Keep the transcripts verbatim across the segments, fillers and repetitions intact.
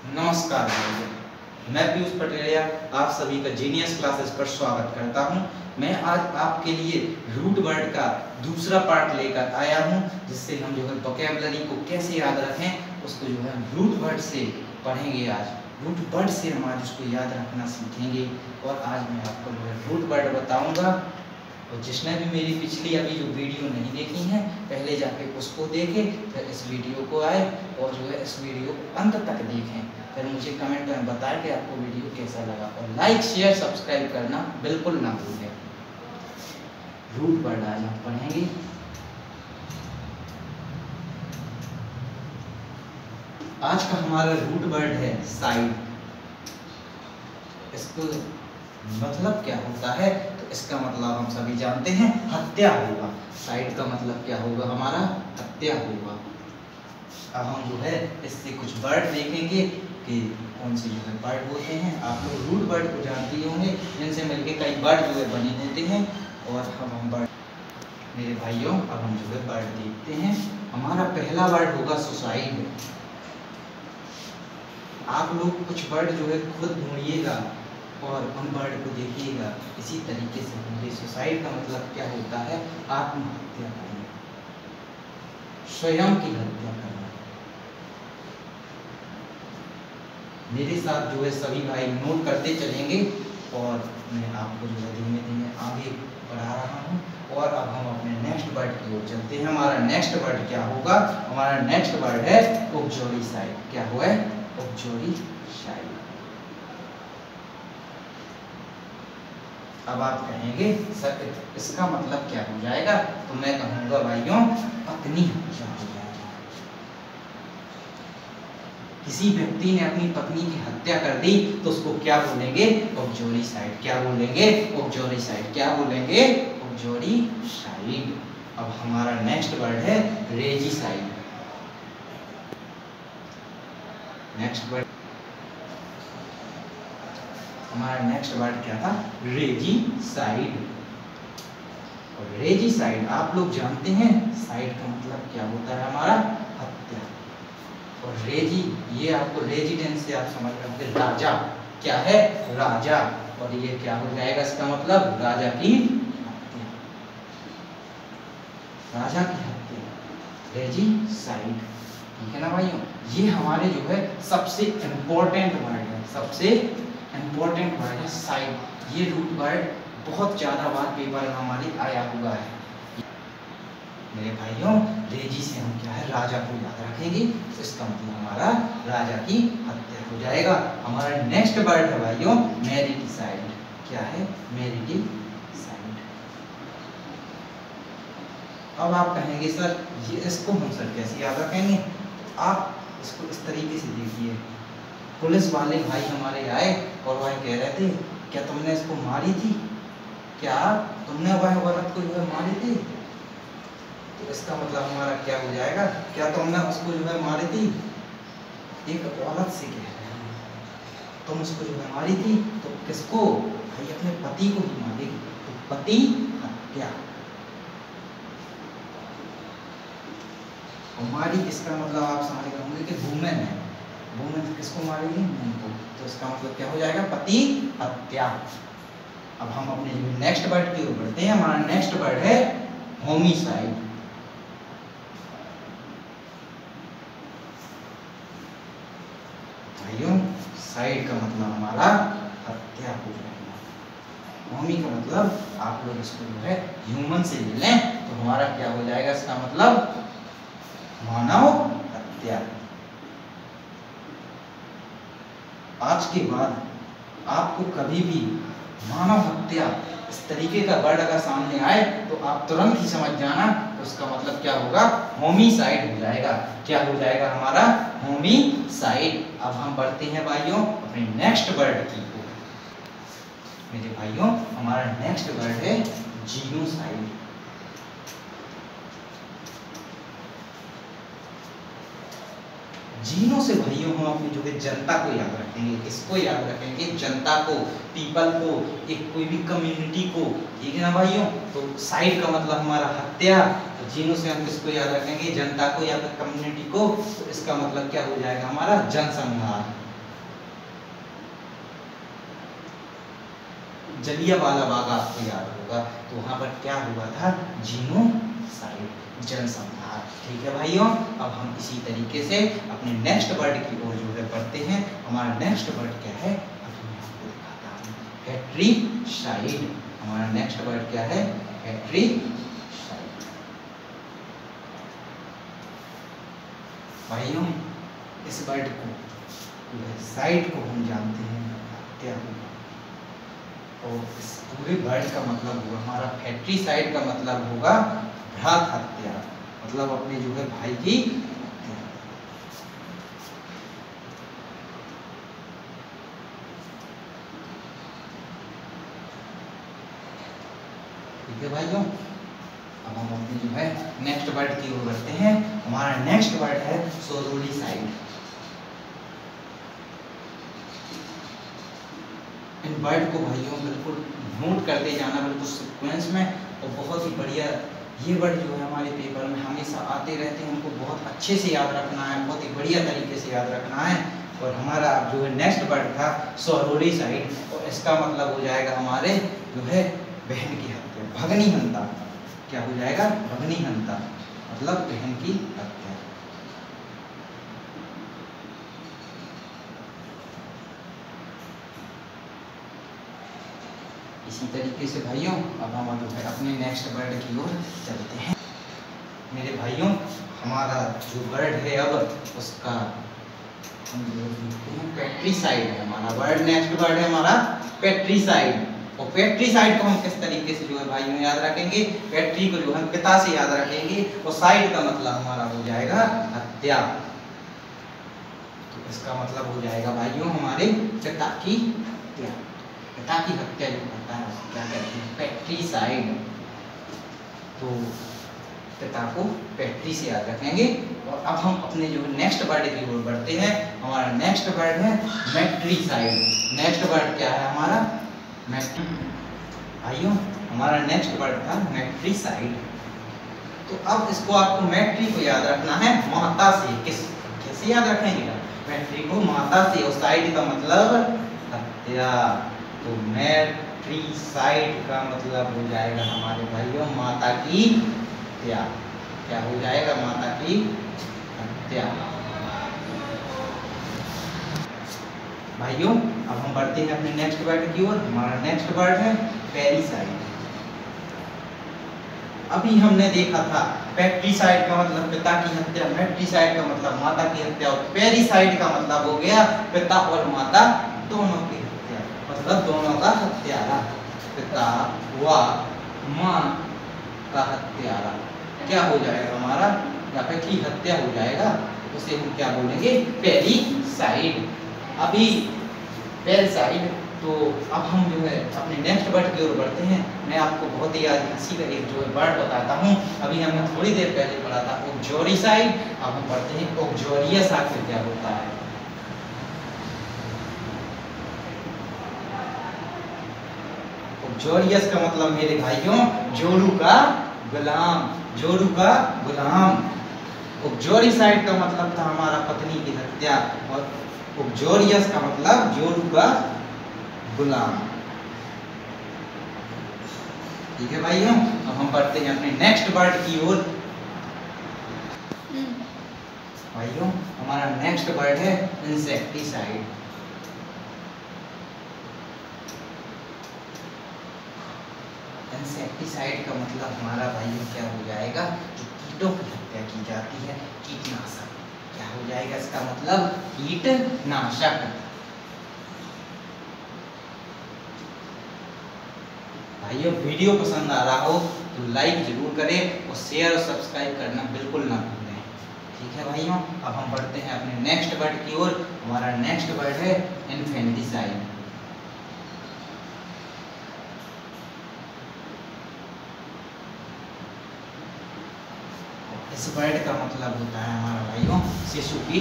नमस्कार भाइयों, मैं पीयूष पटेलिया आप सभी का जीनियस क्लासेस पर स्वागत करता हूं। मैं आज आपके लिए रूट वर्ड का दूसरा पार्ट लेकर आया हूं, जिससे हम जो है वोकैबुलरी को कैसे याद रखें उसको जो है रूट वर्ड से पढ़ेंगे। आज रूट वर्ड से हम आज उसको याद रखना सीखेंगे और आज मैं आपको जो है रूट वर्ड बताऊँगा। और जिसने भी मेरी पिछली अभी जो वीडियो नहीं देखी है पहले जाके उसको देखें, फिर इस वीडियो को आए और जो है इस वीडियो को अंत तक देखें, फिर मुझे कमेंट में बताएं कि आपको वीडियो कैसा लगा और लाइक शेयर सब्सक्राइब करना बिल्कुल ना भूलें। रूट वर्ड आज हम पढ़ेंगे। आज का हमारा रूट वर्ड है साइड। इसको मतलब क्या होता है तो इसका मतलब हम सभी जानते हैं हत्या होगा। साइड का मतलब क्या होगा हमारा हत्या होगा। अब हम जो है इससे कुछ वर्ड देखेंगे कि कौन से जो है वर्ड होते हैं। आप लोग रूट वर्ड को जानते ही होंगे, जिनसे मिलकर कई वर्ड जो है बने होते हैं। और हम हम वर्ड मेरे भाइयों अब हम जो है वर्ड देखते हैं। हमारा पहला वर्ड होगा सुसाइड। आप लोग कुछ वर्ड जो है खुद ढूंढिएगा और उन वर्ड को देखिएगा, इसी तरीके से होंगे। सुसाइड का मतलब क्या होता है आत्महत्या करना, स्वयं की हत्या करना। मेरे साथ जो है सभी भाई नोट करते चलेंगे और मैं आपको जो है धीमे धीमे आगे बढ़ा रहा हूँ। और अब हम अपने नेक्स्ट वर्ड की ओर चलते हैं। हमारा नेक्स्ट वर्ड क्या होगा? हमारा नेक्स्ट वर्ड है ऑक्सोरिसाइड। क्या हुआ है? ऑक्सोरिसाइड। अब आप कहेंगे सर इसका मतलब क्या हो जाएगा? तो मैं कहूँगा भाइयों पत्नी हत्या हो जाएगी। किसी व्यक्ति ने अपनी पत्नी की हत्या कर दी तो उसको क्या बोलेंगे? ऑक्सोरिसाइड। क्या बोलेंगे? ऑक्सोरिसाइड। क्या बोलेंगे? ऑक्सोरिसाइड। अब हमारा नेक्स्ट वर्ड है रेजिसाइड। नेक्स्ट वर्ड हमारा नेक्स्ट वर्ड क्या था? रेजिसाइड। और रेजिसाइड आप लोग जानते हैं साइड का मतलब क्या होता है हमारा हत्या। और रेजी ये आपको रेजिडेंस से आप समझ रहे होंगे राजा। क्या है? राजा। और ये क्या हो जाएगा इसका मतलब? राजा की हत्या। राजा की हत्या रेजिसाइड। ठीक है ना भाइयों? ये हमारे जो है सबसे इंपॉर्टेंट वर्ड है। सबसे इंपॉर्टेंट वर्ड है साइड। ये रूट वर्ड बहुत ज्यादा बार पेपर में हमारे आया हुआ है। मेरे भाइयों रेजी से हम क्या है राजा को याद रखेंगे, तो इसका मतलब हमारा राजा की हत्या हो जाएगा। हमारा नेक्स्ट वर्ड है भाइयों मैरिटिसाइड। क्या है? मैरिटिसाइड। अब आप कहेंगे सर ये इसको हम सर कैसे याद रखेंगे? आप इसको इस तरीके से देखिए। पुलिस वाले भाई हमारे आए और वह कह रहे थे क्या तुमने इसको मारी थी? क्या तुमने वह औरत को जो है मारी थी? तो इसका मतलब हमारा क्या हो जाएगा? क्या तुमने उसको जो है मारी थी? एक औरत से कह रहे हैं तुम उसको जो है मारी थी, तो किसको? भाई अपने पति को ही मारेगी। तो पति हत्या। और मारी इसका मतलब आप समझ गए होंगे कि वुमेन है। वुमेन किसको मारेगी? मैन को। तो इसका मतलब क्या हो जाएगा? पति हत्या। अब हम अपने नेक्स्ट वर्ड की ओर बढ़ते हैं। हमारा नेक्स्ट वर्ड है होमिसाइड। भाइयों साइड का मतलब हमारा हत्या हो जाएगा। होमी का मतलब आप लोग इसको जो है ह्यूमन से ले लें तो हमारा क्या हो जाएगा? इसका मतलब मानव हत्या। आज के बाद आपको कभी भी मानव हत्या इस तरीके का वर्ड अगर सामने आए तो आप तुरंत ही समझ जाना तो उसका मतलब क्या होगा? होमिसाइड हो जाएगा। क्या हो जाएगा हमारा? होमिसाइड। अब हम बढ़ते हैं भाइयों अपने नेक्स्ट वर्ड की ओर। मेरे भाइयों हमारा नेक्स्ट वर्ड है जीनोसाइड। जीनो से भाइयों हम अपनी जो है जनता को याद रखेंगे। किसको याद रखेंगे? जनता को, पीपल को, एक कोई भी कम्युनिटी को। ठीक है ना भाइयों? तो साइड का मतलब हमारा हत्या। तो जीनो से हम किसको याद रखेंगे? जनता को या फिर कम्युनिटी को। तो इसका मतलब क्या हो जाएगा हमारा? जनसंहार। जलियांवाला बाग आपको याद होगा, तो वहाँ पर क्या हुआ था, जीनोसाइड, जनसंहार। ठीक है भाइयों, अब हम इसी तरीके से अपने नेक्स्ट वर्ड की ओर जो है बढ़ते हैं। हमारा नेक्स्ट वर्ड क्या है, अभी मैं आपको दिखाता हूँ, पैट्रिसाइड। हमारा नेक्स्ट वर्ड क्या है, पैट्रिसाइड। भाइयों इस वर्ड को, साइड को हम जानते हैं हत्या होगा, और इस पूरे वर्ड का मतलब होगा हमारा पैट्रिसाइड का मतलब होगा भ्रात हत्या, मतलब अपने जो है भाई की हत्या। ठीक है भाइयों, अब हम अपने जो है नेक्स्ट वर्ड की ओर बढ़ते हैं। हमारा नेक्स्ट वर्ड है सोरोलिसाइड। इन वर्ड को भाइयों बिल्कुल नोट करते जाना, बिल्कुल सीक्वेंस में, और बहुत ही बढ़िया ये वर्ड जो है हमारे पेपर में हमेशा आते रहते हैं, उनको बहुत अच्छे से याद रखना है, बहुत ही बढ़िया तरीके से याद रखना है। और हमारा जो है नेक्स्ट वर्ड था सोरोलिसाइड, और इसका मतलब हो जाएगा हमारे जो है बहन की हत्या, भगनी हंता। क्या हो जाएगा, भगनी हंता, मतलब बहन की हत्या। इसी तरीके से भाइयों अब हम जो है अपने नेक्स्ट वर्ड की ओर चलते हैं। मेरे भाइयों हमारा जो वर्ड है अब उसका हम देखते हैं पैट्रिसाइड है हमारा वर्ड। नेक्स्ट वर्ड है हमारा पैट्रिसाइड। और पैट्रिसाइड को हम किस तरीके से जो है भाइयों याद रखेंगे, पैट्री को जो हम पिता से याद रखेंगे, और साइड का मतलब हमारा हो जाएगा हत्या। तो इसका मतलब हो जाएगा भाइयों हमारे पिता की हत्या। पिता की हत्या जो करता है क्या कहते हैं, पैट्रिसाइड। तो पिता को पैट्री से याद रखेंगे। और अब हम अपने जो नेक्स्ट वर्ड की ओर बढ़ते हैं। हमारा नेक्स्ट वर्ड है मैट्रिसाइड। नेक्स्ट वर्ड क्या है हमारा, मैट्री। भाइयों हमारा नेक्स्ट वर्ड था मैट्रिसाइड। तो अब इसको आपको मैट्री को याद रखना है माता से। किस कैसे याद रखेंगे, मैट्री को माता से, और साइड का मतलब हत्या। तो मैट्रिसाइड का मतलब हो जाएगा हमारे भाइयों माता की हत्या। क्या हो जाएगा, माता की हत्या। भाइयों अब हम बढ़ते हैं अपने नेक्स्ट वर्ड की ओर। हमारा नेक्स्ट वर्ड है पैरिसाइड। अभी हमने देखा था पैट्रिसाइड का मतलब पिता की हत्या, मैट्रिसाइड का मतलब माता की हत्या, और पैरिसाइड का मतलब हो गया पिता और माता दोनों की हत्या, मतलब दोनों का हत्यारा, पिता व माँ का हत्यारा। क्या हो जाएगा हमारा, या फिर की हत्या हो जाएगा, उसे हम क्या बोलेंगे, पैरिसाइड। अभी पैरिसाइड। तो अब हम जो है अपने नेक्स्ट वर्ड की ओर बढ़ते हैं। मैं आपको बहुत ही आज हंसी का एक जो है वर्ड बताता हूँ। अभी हमने थोड़ी देर पहले पढ़ा था ऑक्जोरिसाइड। अब हम पढ़ते हैं ऑक्जोरियस आखिर क्या होता है। ऑक्जोरियस का मतलब मेरे भाइयों जोड़ू का गुलाम, जोड़ू का गुलाम। ऑक्जोरिसाइड का मतलब था हमारा पत्नी की हत्या, और ऑक्जोरियस का मतलब जोड़ू का गुलाम। ठीक है भाइयों, अब हम बढ़ते हैं अपने नेक्स्ट वर्ड की ओर। भाइयों हमारा नेक्स्ट वर्ड है इंसेक्टिसाइड। इंसेक्टिसाइड का मतलब हमारा भाइयों क्या हो जाएगा, जो कीटों की हत्या की जाती है, कीटनाशक। क्या हो जाएगा इसका मतलब, कीटनाशक। भाइयों वीडियो पसंद आ रहा हो तो लाइक जरूर करें, और शेयर और सब्सक्राइब करना बिल्कुल ना भूलें। ठीक है भाइयों, अब हम बढ़ते हैं अपने नेक्स्ट वर्ड की ओर। हमारा नेक्स्ट वर्ड है इन्फेंटिसाइड। इस वर्ड का मतलब होता है हमारा भाइयों शिशु की।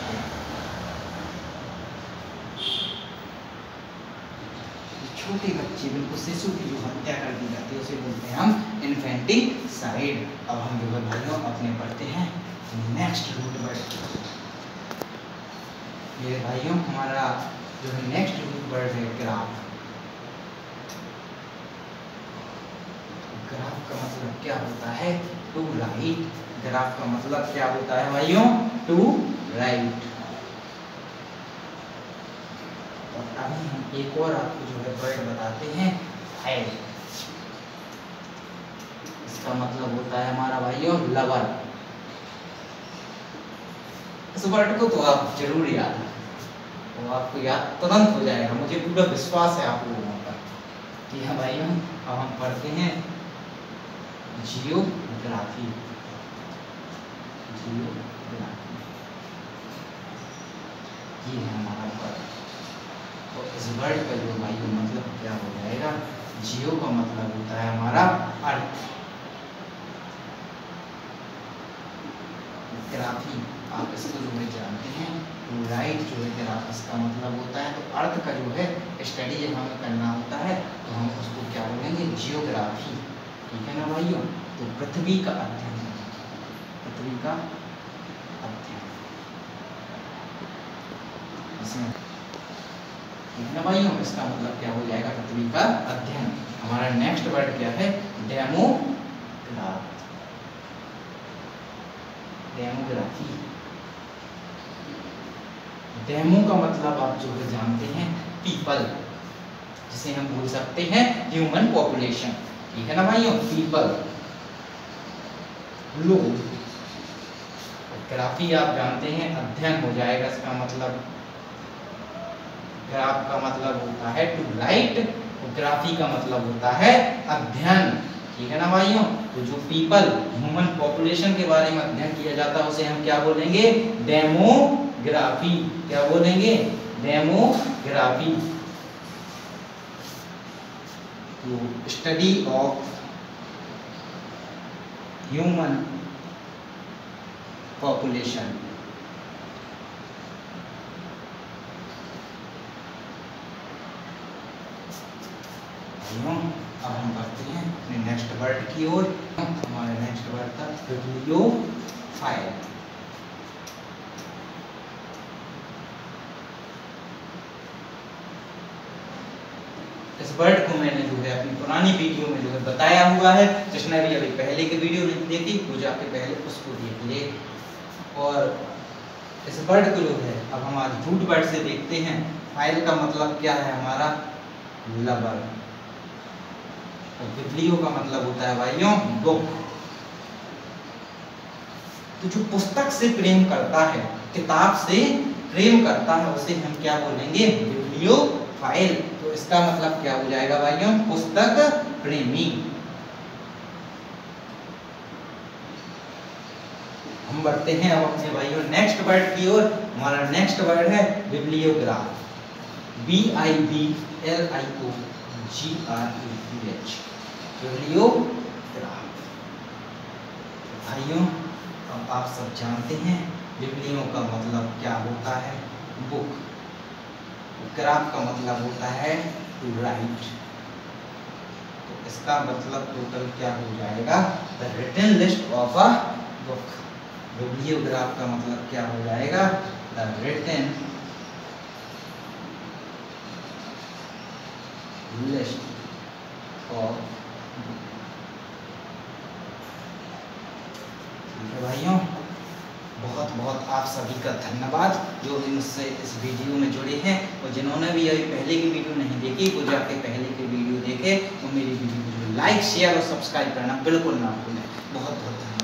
छोटे बच्चे बिल्कुल शिशु की जो हत्या कर दी जाती है उसे बोलते हैं हम इन्फेंटिसाइड। अब हम जो है भाइयों अपने पढ़ते हैं नेक्स्ट रूट वर्ड। मेरे भाइयों हमारा जो है नेक्स्ट रूट वर्ड है ग्राफ। मतलब क्या होता है? To right. ग्राफ का मतलब क्या होता है भाइयों? To write. और अभी हम एक और आपको जो है वर्ड बताते हैं, फाइल। इसका मतलब होता है हमारा भाइयों लवर। इस वर्ड को तो आप जरूर याद रखें, वो आपको याद तुरंत हो जाएगा, मुझे पूरा विश्वास है आप लोगों पर। जी हाँ भाइयों, अब हम पढ़ते हैं जियोग्राफी। जियोग्राफी ये है हमारा वर्ड। तो इस वर्ड का जो भाइयों मतलब क्या हो जाएगा? जियो का मतलब होता है हमारा अर्थ, ग्राफी आप इसको जो है जानते हैं, राइट जो है ग्राफ इसका मतलब होता है। तो अर्थ का जो है स्टडी जब हमें करना होता है तो हम उसको क्या बोलेंगे? जियोग्राफी। ठीक है ना भाइयों? तो पृथ्वी का अध्ययन, पृथ्वी का अध्ययन इसमें, ठीक है ना भाइयों? इसका मतलब क्या हो जाएगा? पृथ्वी का अध्ययन। हमारा नेक्स्ट वर्ड क्या है? Demograph, demography. डेमो का मतलब आप जो है जानते हैं पीपल, जिसे हम बोल सकते हैं ह्यूमन पॉपुलेशन। ठीक है ना भाइयों? पीपल, लोग। ग्राफी आप जानते हैं अध्ययन हो जाएगा, इसका मतलब ग्राफ का मतलब होता है टू राइट, ग्राफी का मतलब होता है अध्ययन। ठीक है ना भाइयों? तो जो पीपल, ह्यूमन पॉपुलेशन के बारे में अध्ययन किया जाता है उसे हम क्या बोलेंगे? डेमोग्राफी। क्या बोलेंगे? डेमोग्राफी। तो स्टडी ऑफ ह्यूमन पॉपुलेशन। अब हम बढ़ते हैं अपने नेक्स्ट वर्ड की ओर। हमारे नेक्स्ट वर्ड था बिब्लियोफाइल। इस वर्ड को मैंने जो है अपनी पुरानी वीडियो में जो है बताया हुआ है, जिसने भी अभी पहले की वीडियो नहीं देखी वो जाके पहले उसको देख ले। और इस वर्ड को जो है अब हम आज रूट वर्ड से देखते हैं। फाइल का मतलब क्या है हमारा? लवर। और बिब्लियो का मतलब होता है भाइयों बुक। तो जो पुस्तक से प्रेम करता है, किताब से प्रेम करता है, उसे हम क्या बोलेंगे? बिब्लियोफाइल। तो इसका मतलब क्या हो जाएगा भाइयों? पुस्तक प्रेमी। हम बढ़ते हैं अब अपने भाइयों नेक्स्ट वर्ड की ओर। हमारा नेक्स्ट वर्ड है bibliograph. B I B L I O G R E H, bibliograph. भाइयों अब आप सब जानते हैं बिब्लियो का मतलब क्या होता है? बुक। ग्राफ का मतलब होता है टू राइट। तो इसका मतलब टोटल क्या हो जाएगा? The written list of a book. Bibliograph का मतलब क्या हो जाएगा? The written list of book. ठीक है भाइयों, बहुत बहुत आप सभी का धन्यवाद जो भी मुझसे इस वीडियो में जुड़े हैं। और जिन्होंने भी अभी पहले की वीडियो नहीं देखी वो जाके पहले की वीडियो देखे। और मेरी वीडियो को लाइक शेयर और सब्सक्राइब करना बिल्कुल ना भूलें। बहुत बहुत धन्यवाद।